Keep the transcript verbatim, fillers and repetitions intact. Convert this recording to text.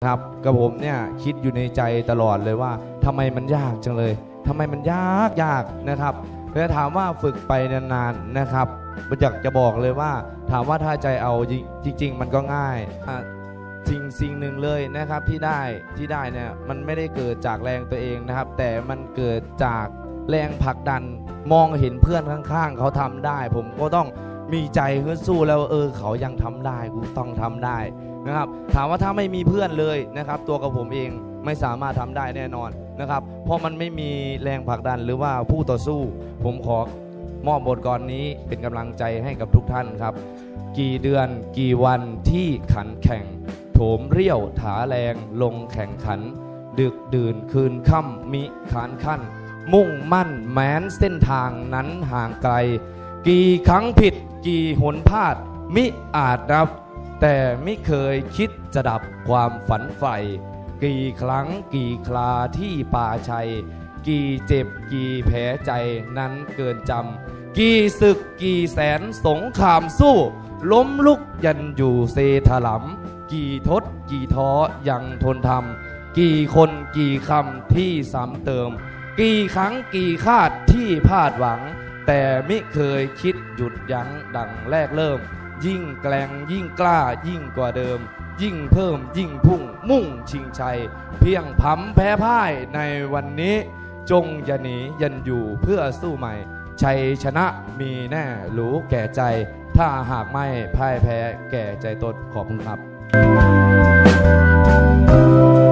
ครับกับผมเนี่ยคิดอยู่ในใจตลอดเลยว่าทำไมมันยากจังเลยทำไมมันยากยากนะครับแล้วถามว่าฝึกไปนานๆนะครับอยากจะบอกเลยว่าถามว่าถ้าใจเอาจริงๆมันก็ง่ายสิ่งสิ่งหนึ่งเลยนะครับที่ได้ที่ได้เนี่ยมันไม่ได้เกิดจากแรงตัวเองนะครับแต่มันเกิดจากแรงผลักดันมองเห็นเพื่อนข้างๆเขาทำได้ผมก็ต้องมีใจฮึดสู้แล้วเออเขายังทำได้กูต้องทำได้นะครับถามว่าถ้าไม่มีเพื่อนเลยนะครับตัวกับผมเองไม่สามารถทำได้แน่นอนนะครับเพราะมันไม่มีแรงผลักดันหรือว่าผู้ต่อสู้ผมขอมอบบทกลนี้เป็นกำลังใจให้กับทุกท่านครับกี่เดือนกี่วันที่ขันแข่งโถมเรี่ยวถาแรงลงแข่งขันดึกดื่นคืนค่ำมิขานขั้นมุ่งมั่นแม้นเส้นทางนั้นห่างไกลกี่ครั้งผิดกี่หนพลาดมิอาจนับแต่ไม่เคยคิดจะดับความฝันใฝ่กี่ครั้งกี่คราที่ป่าชัยกี่เจ็บกี่แผลใจนั้นเกินจำกี่ศึกกี่แสนสงครามสู้ล้มลุกยันอยู่เซถลำกี่ทศกี่ท้อยังทนทำกี่คนกี่คำที่ซ้ำเติมกี่ครั้งกี่คาดที่พลาดหวังแต่ไม่เคยคิดหยุดยั้งดังแรกเริ่มยิ่งแกร่งยิ่งกล้ายิ่งกว่าเดิมยิ่งเพิ่มยิ่งพุ่งมุ่งชิงชัยเพียงพ้ำแพ้พ่ายในวันนี้จงอย่าหนียันอยู่เพื่อสู้ใหม่ชัยชนะมีแน่รู้แก่ใจถ้าหากไม่พ่ายแพ้แก่ใจตนขอบคุณครับ